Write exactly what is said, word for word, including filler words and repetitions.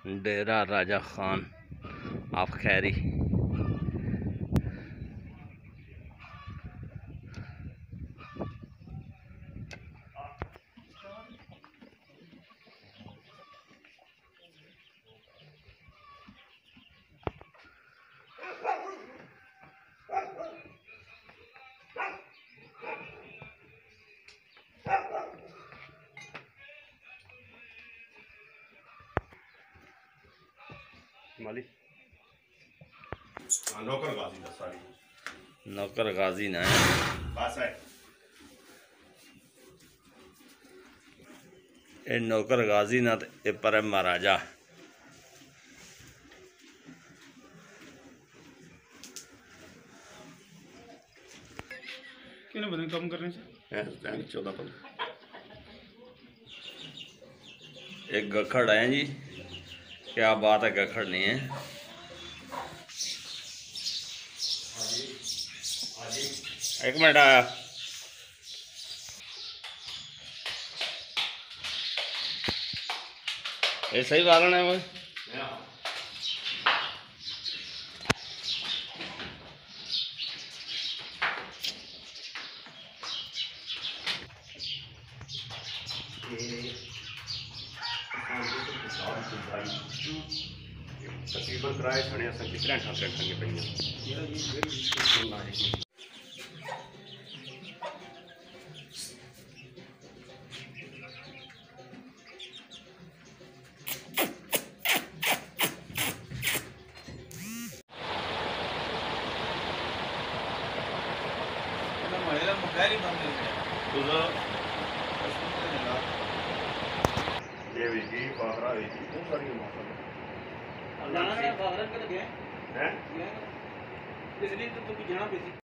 डेरा Raja Khan of खैरी। मालिक नौकर गाजी दा सारी नौकर गाजी ना है बस है ये नौकर गाजी ना ते पर महाराजा। किन्हें बदन कम करने से चौदह पल एक गखड़ है जी, क्या बात है, गखड़ नहीं है। एक मिनट आया। ये सही बालन है वो। तकरीबन किराए खड़े अस कितने ठाके खंगे पे ये भी पादरा भी बहुत सारी मौसम जाना है, बाहर के लगे हैं हैं इसलिए तो तू जाना भी